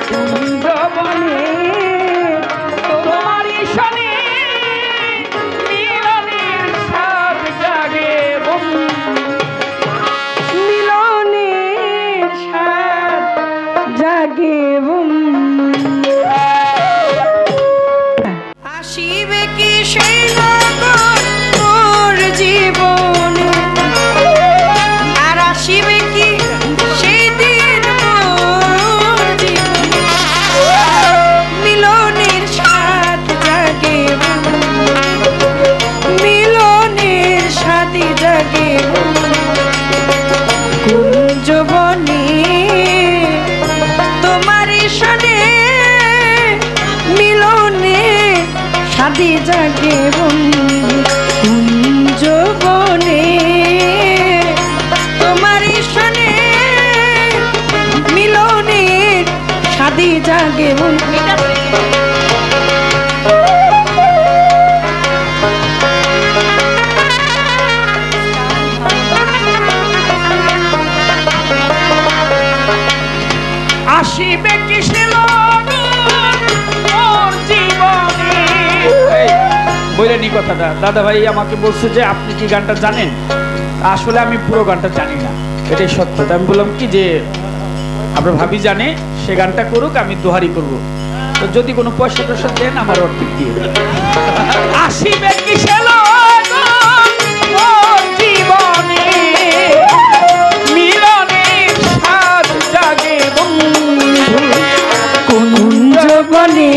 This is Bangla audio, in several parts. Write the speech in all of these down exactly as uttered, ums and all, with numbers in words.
কুঞ্জবনে তোমারই শনি মিলনের স্বাদ জাগে বন্ধু মিলনের স্বাদ জাগে বন্ধু আসিবে কি সেই নগর মোর জীবনে আর আসিবে কি সেই দিন মোর জীবনে মিলনের স্বাদ জাগে মিলনের স্বাদ জাগে কুঞ্জবনে তোমারই শনে মিলনে শাদি জাগে কুঞ্জবনে তোমারই শনে মিলনে শাদি জাগে আসিবে কিসে বলেনি কথাটা দাদা ভাই আমাকে বলছে যে আপনি কি গানটা জানেন আসলে আমি পুরো গানটা জানি না এটাই সত্য আমি বললাম কি যে আমরা ভাবি জানে সে গানটা করুক আমি দোহারি করব তো যদি কোনো পয়সা টয়সা দেন আমার অর্ধেক দিয়ে আসিবে কিসে জীবনে মিলনের স্বাদ জাগে বন্ধু কুঞ্জবনে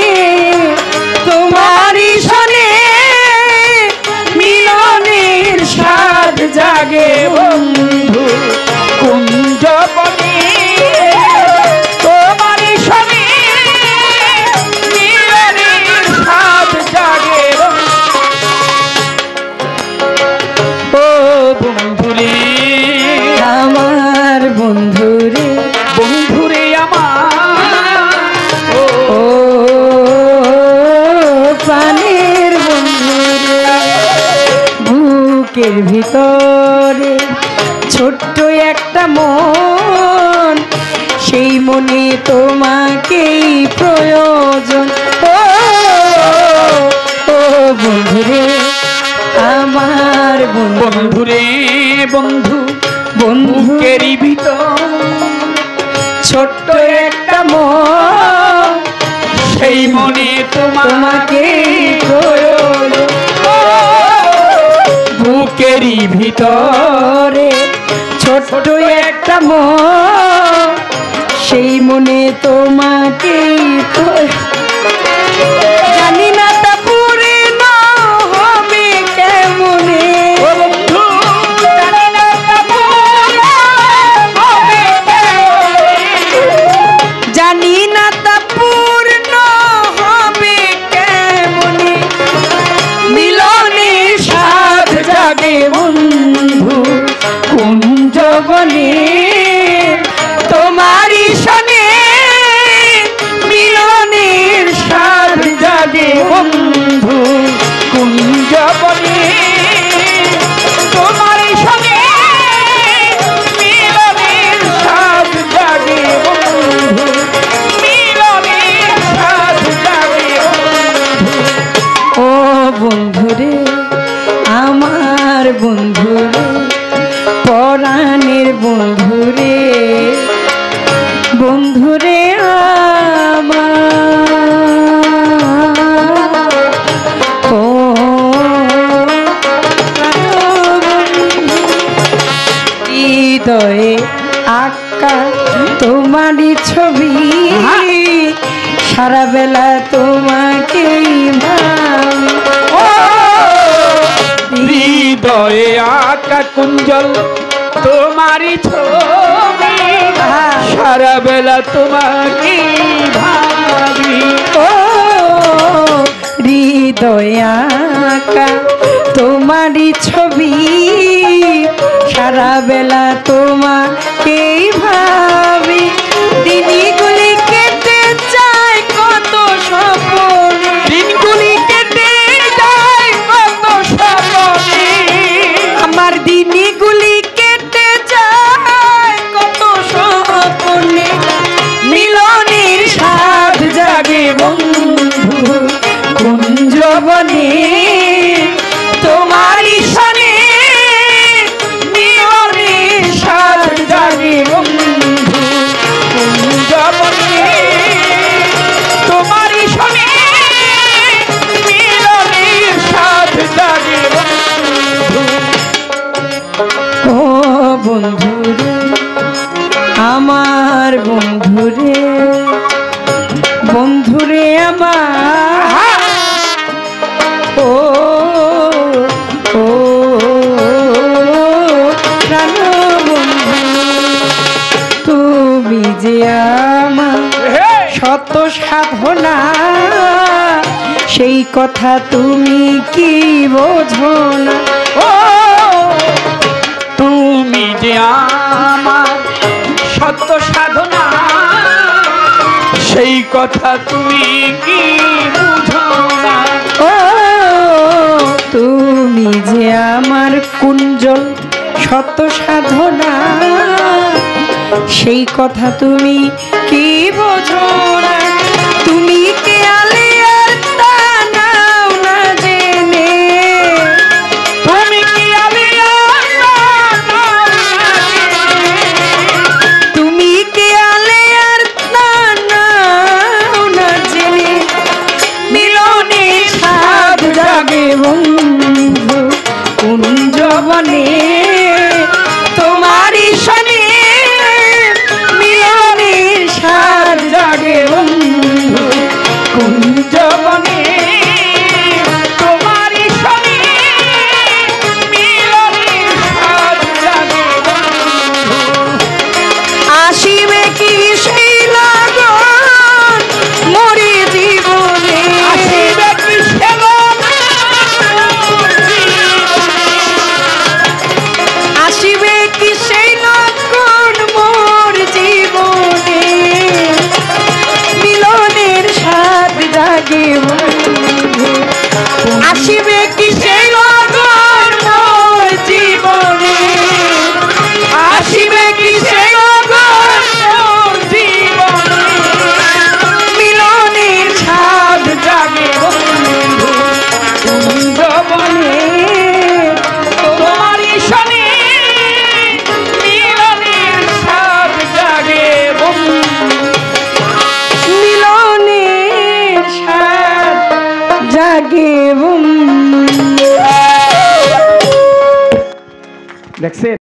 তোমারই শনে মিলনের স্বাদ জাগে বন্ধু কুঞ্জবনে তোমারই শনে মিলনের স্বাদ জাগে ও বন্ধুরে আমার বন্ধুরে বন্ধুরে আমার ও প্রাণের বন্ধুরে বুকের ভিতরে ছোট্ট একটা মন সেই মনে তোমাকেই প্রয়োজন ও ও বন্ধুরে আমার বন্ধুরে বন্ধু বন্ধুকেরই ভিতর ছোট্ট একটা মন সেই মনে তোমাকে প্রয়োজন বুকেরই ভিতরে ছোট্ট একটা মন সেই মনে তোমাকে জানি না তা পুরে না হবে কেমনে জানি না তা পুরে হবে জানি না তা পূর্ণ হবে কেমনে মিলনের স্বাদ জাগে বন্ধু কুঞ্জবনে তোমারই শনে মিলনের স্বাদ জাগে বন্ধু কুঞ্জবনে তোমারই শনে মিলনের স্বাদ জাগে বন্ধু মিলনের স্বাদ জাগে ও বন্ধুরে আমার বন্ধুরে পরাণের বন্ধুরে বন্ধুরে আমার ও হৃদয়ে আঁকা তোমারই ছবি সারা বেলা তোমাকেই ভাবি হৃদয়ে আঁকা কুঞ্জল তোমারই ছবি সারা বেলা তোমাকে ভাবি ও হৃদয়ে আঁকা তোমারই ছবি সারা বেলা তোমাকেই ভাবি দিনগুলি কেটে যায় কত স্বপ্নে দিনগুলি কেটে যায় কত স্বপ্নে আমার দিনগুলি কেটে যায় কত স্বপ্নে মিলনের বনে তোমারই শনে মিলনের স্বাদ জাগে বন্ধু কুঞ্জ বনে তোমারই শনে মিলনের স্বাদ জাগে বন্ধু। ও বন্ধুরে আমার বন্ধুরে বন্ধুরে আমার ও ও প্রাণ বন্ধু তুমি যে আমার শত সাধনা সেই কথা তুমি কি বোঝো না ও তুমি যে আমার সত্য সাধনা সেই কথা তুমি কি বুঝো না। ও তুমি যে আমার কুঞ্জল শত সাধনা সেই কথা তুমি কি বোঝো না তুমি কে আলিয়ার তা নাও না জেনে তুমি কি আলিয়ার তুমি কে আলিয়ার তা নাও না জেনে মিলনে সাধ জাগে বন্ধু কুঞ্জ বনে তোমারই শনে মিলনের সাধ জাগে বন্ধু কুঞ্জ বনে তোমারই শনে মিলনের স্বাদ জাগে বন্ধু। আসিবে কি সেই লাগন মরে জীবনে আসিবে কি সে আসিবে কি সেই লগন মোর জীবনে মিলনের স্বাদ জাগে বন্ধু আসিবে কি সেই লগন মোর জীবনে আসিবে কি সেই লগন মোর জীবনে মিলনের স্বাদ জাগে বন্ধু কুঞ্জ বনে তোমারই শনে মিলনের স্বাদ জাগে বন্ধু। মিলনের স্বাদ জাগে বন্ধু দেখছেন।